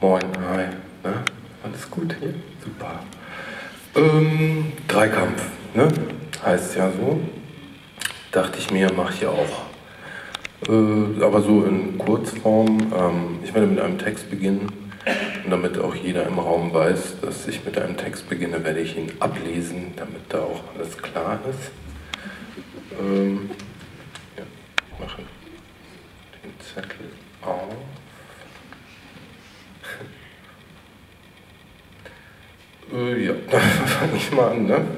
Moin, hi. Na, alles gut hier? Super. Dreikampf, ne? Heißt ja so. Dachte ich mir, mache ich ja auch. Aber so in Kurzform. Ich werde mit einem Text beginnen. Und damit auch jeder im Raum weiß, dass ich mit einem Text beginne, werde ich ihn ablesen, damit da auch alles klar ist. Ja, ich mache den Zettel auf. Ja, dann fange ich mal an, ne?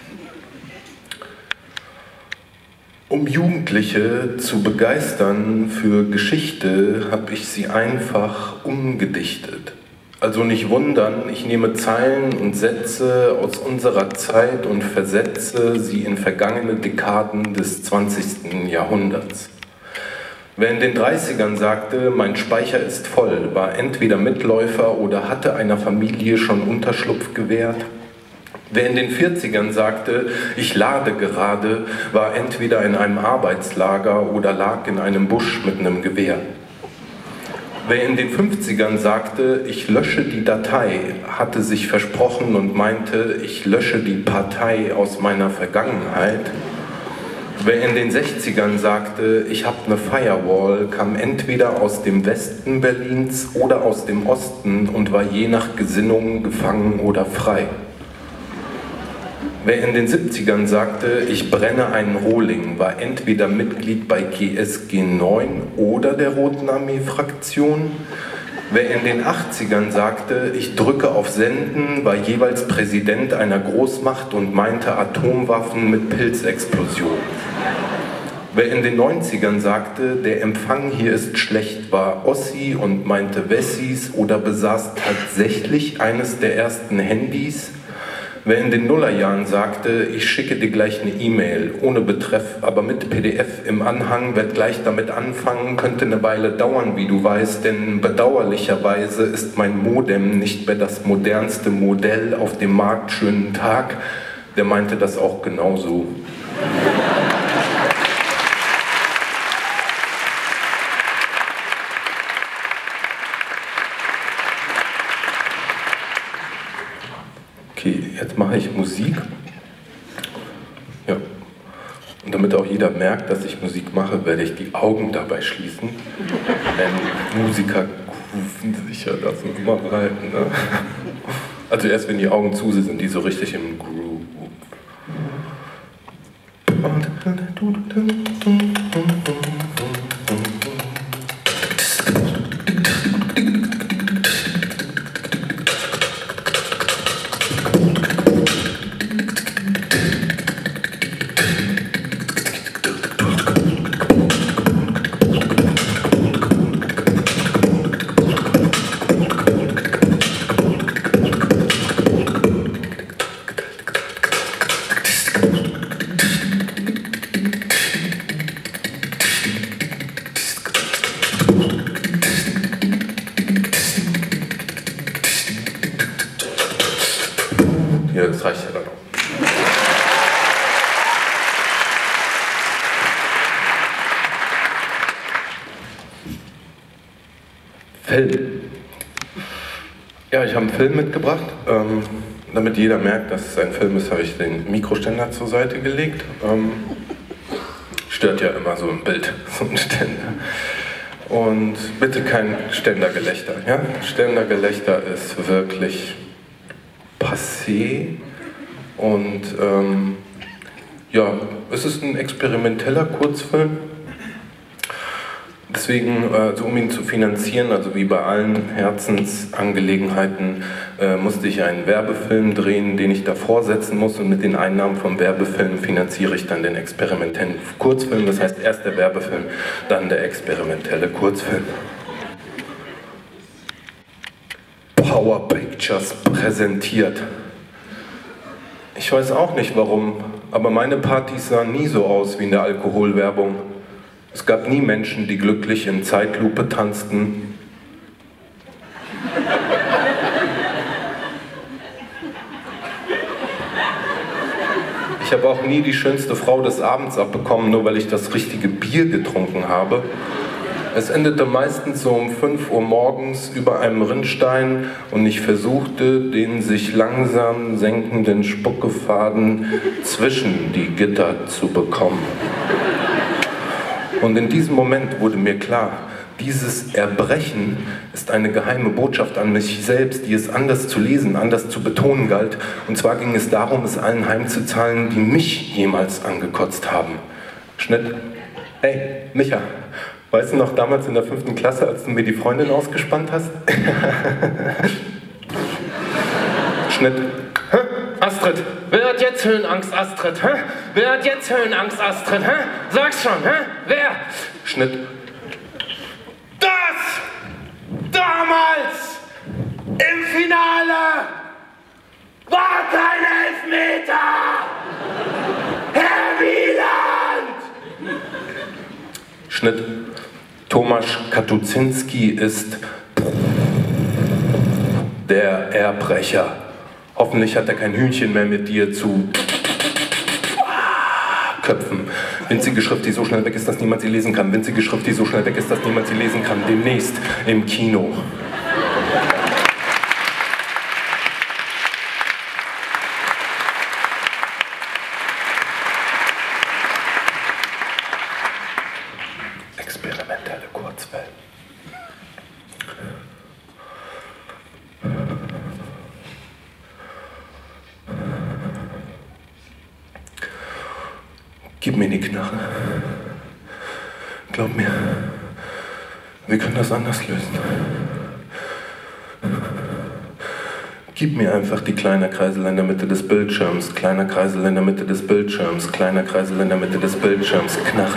Um Jugendliche zu begeistern für Geschichte, habe ich sie einfach umgedichtet. Also nicht wundern, ich nehme Zeilen und Sätze aus unserer Zeit und versetze sie in vergangene Dekaden des 20. Jahrhunderts. Wer in den 30ern sagte, mein Speicher ist voll, war entweder Mitläufer oder hatte einer Familie schon Unterschlupf gewährt. Wer in den 40ern sagte, ich lade gerade, war entweder in einem Arbeitslager oder lag in einem Busch mit einem Gewehr. Wer in den 50ern sagte, ich lösche die Datei, hatte sich versprochen und meinte, ich lösche die Partei aus meiner Vergangenheit. Wer in den 60ern sagte, ich habe eine Firewall, kam entweder aus dem Westen Berlins oder aus dem Osten und war je nach Gesinnung gefangen oder frei. Wer in den 70ern sagte, ich brenne einen Rohling, war entweder Mitglied bei GSG 9 oder der Roten Armee-Fraktion. Wer in den 80ern sagte, ich drücke auf Senden, war jeweils Präsident einer Großmacht und meinte Atomwaffen mit Pilzexplosion. Wer in den 90ern sagte, der Empfang hier ist schlecht, war Ossi und meinte Wessis oder besaß tatsächlich eines der ersten Handys. Wer in den Nullerjahren sagte, ich schicke dir gleich eine E-Mail, ohne Betreff, aber mit PDF im Anhang, werd gleich damit anfangen, könnte eine Weile dauern, wie du weißt, denn bedauerlicherweise ist mein Modem nicht mehr das modernste Modell auf dem Markt. Schönen Tag, der meinte das auch genauso. Okay, jetzt mache ich Musik. Ja. Und damit auch jeder merkt, dass ich Musik mache, werde ich die Augen dabei schließen. Denn Musiker rufen sich ja das immer rein. Ne? Also erst wenn die Augen zu sind, die so richtig im Groove. Ja, das reicht ja dann auch. Film. Ja, ich habe einen Film mitgebracht. Damit jeder merkt, dass es ein Film ist, habe ich den Mikroständer zur Seite gelegt. Stört ja immer so im Bild, so ein Ständer. Und bitte kein Ständergelächter. Ja? Ständergelächter ist wirklich passé und ja, es ist ein experimenteller Kurzfilm. Deswegen, also um ihn zu finanzieren, also wie bei allen Herzensangelegenheiten, musste ich einen Werbefilm drehen, den ich davor setzen muss, und mit den Einnahmen vom Werbefilm finanziere ich dann den experimentellen Kurzfilm. Das heißt erst der Werbefilm, dann der experimentelle Kurzfilm. Power Pictures präsentiert. Ich weiß auch nicht warum, aber meine Partys sahen nie so aus wie in der Alkoholwerbung. Es gab nie Menschen, die glücklich in Zeitlupe tanzten. Ich habe auch nie die schönste Frau des Abends abbekommen, nur weil ich das richtige Bier getrunken habe. Es endete meistens so um 5 Uhr morgens über einem Rinnstein und ich versuchte, den sich langsam senkenden Spuckefaden zwischen die Gitter zu bekommen. Und in diesem Moment wurde mir klar, dieses Erbrechen ist eine geheime Botschaft an mich selbst, die es anders zu lesen, anders zu betonen galt. Und zwar ging es darum, es allen heimzuzahlen, die mich jemals angekotzt haben. Schnitt. Hey, Micha, weißt du noch damals in der 5. Klasse, als du mir die Freundin ausgespannt hast? Schnitt. Hä? Astrid, wer hat jetzt Höhenangst, Astrid? Hä? Wer hat jetzt Höhenangst, Astrid? Hä? Sag's schon, hä? Wer? Schnitt. Das! Damals! Im Finale! War kein Elfmeter! Herr Wieland! Schnitt. Tomasz Katuszynski ist der Erbrecher. Hoffentlich hat er kein Hühnchen mehr mit dir zu köpfen. Winzige Schrift, die so schnell weg ist, dass niemand sie lesen kann. Winzige Schrift, die so schnell weg ist, dass niemand sie lesen kann. Demnächst im Kino. Experimentelle Kurzwellen. Gib mir die Knarre. Glaub mir, wir können das anders lösen. Gib mir einfach die kleine Kreisel in der Mitte des Bildschirms, kleiner Kreisel in der Mitte des Bildschirms, kleiner Kreisel in der Mitte des Bildschirms, Knarre.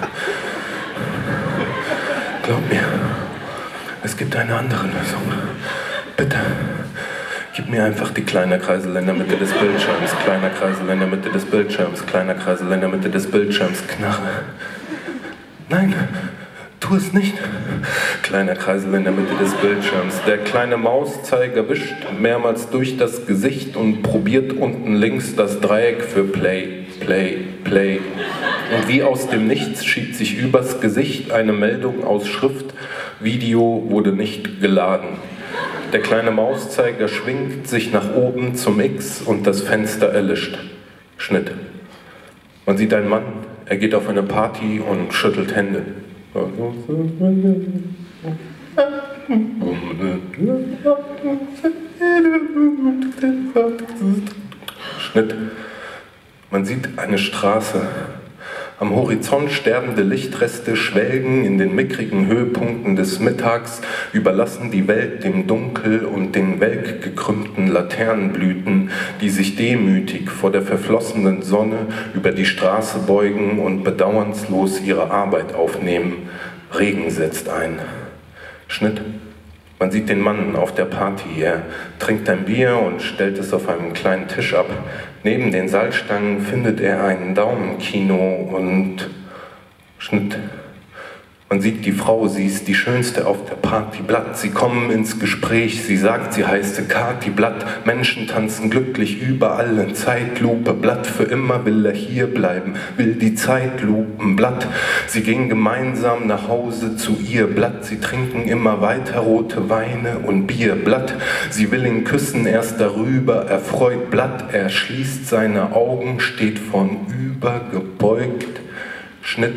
Glaub mir, es gibt eine andere Lösung. Bitte. Gib mir einfach die kleine Kreisel in der Mitte des Bildschirms, kleiner Kreisel in der Mitte des Bildschirms, kleiner Kreisel in der Mitte des Bildschirms, Knarre. Nein, tu es nicht. Kleiner Kreisel in der Mitte des Bildschirms. Der kleine Mauszeiger wischt mehrmals durch das Gesicht und probiert unten links das Dreieck für Play, Play, Play. Und wie aus dem Nichts schiebt sich übers Gesicht eine Meldung aus Schrift: Video wurde nicht geladen. Der kleine Mauszeiger schwingt sich nach oben zum X und das Fenster erlischt. Schnitt. Man sieht einen Mann, er geht auf eine Party und schüttelt Hände. Schnitt. Man sieht eine Straße. Am Horizont sterbende Lichtreste schwelgen in den mickrigen Höhepunkten des Mittags, überlassen die Welt dem Dunkel und den welk gekrümmten Laternenblüten, die sich demütig vor der verflossenen Sonne über die Straße beugen und bedauernslos ihre Arbeit aufnehmen. Regen setzt ein. Schnitt. Man sieht den Mann auf der Party. Er trinkt ein Bier und stellt es auf einem kleinen Tisch ab. Neben den Salzstangen findet er ein Daumenkino und Schnitt. Man sieht die Frau, sie ist die Schönste auf der Party. Blatt, sie kommen ins Gespräch, sie sagt, sie heiße Kati. Blatt, Menschen tanzen glücklich überall in Zeitlupe. Blatt, für immer will er hier bleiben, will die Zeitlupen. Blatt, sie gehen gemeinsam nach Hause zu ihr. Blatt, sie trinken immer weiter rote Weine und Bier. Blatt, sie will ihn küssen, erst darüber erfreut. Blatt, er schließt seine Augen, steht vornüber gebeugt. Schnitt.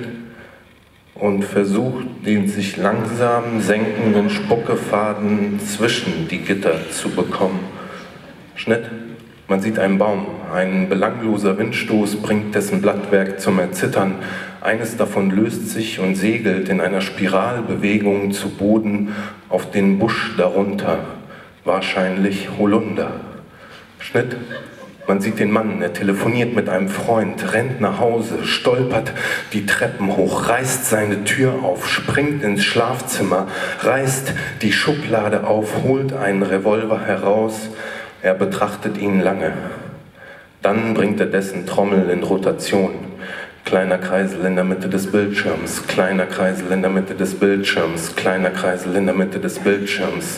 Und versucht, den sich langsam senkenden Spuckefaden zwischen die Gitter zu bekommen. Schnitt. Man sieht einen Baum. Ein belangloser Windstoß bringt dessen Blattwerk zum Erzittern. Eines davon löst sich und segelt in einer Spiralbewegung zu Boden auf den Busch darunter. Wahrscheinlich Holunder. Schnitt. Man sieht den Mann, er telefoniert mit einem Freund, rennt nach Hause, stolpert die Treppen hoch, reißt seine Tür auf, springt ins Schlafzimmer, reißt die Schublade auf, holt einen Revolver heraus. Er betrachtet ihn lange. Dann bringt er dessen Trommel in Rotation. Kleiner Kreisel in der Mitte des Bildschirms, kleiner Kreisel in der Mitte des Bildschirms, kleiner Kreisel in der Mitte des Bildschirms.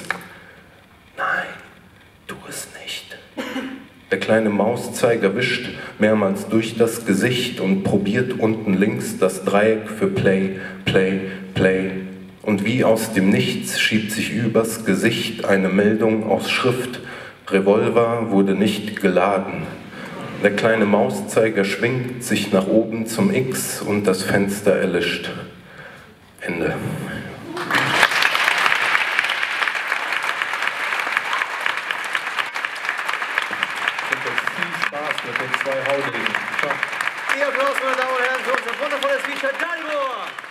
Nein, tu es nicht. Der kleine Mauszeiger wischt mehrmals durch das Gesicht und probiert unten links das Dreieck für Play, Play, Play. Und wie aus dem Nichts schiebt sich übers Gesicht eine Meldung aus Schrift. Revolver wurde nicht geladen. Der kleine Mauszeiger schwingt sich nach oben zum X und das Fenster erlischt. Ende. Viel Spaß mit den zwei Haudegen. Ihr Applaus, meine Damen und Herren, für unser wundervolles Feature Dalibor!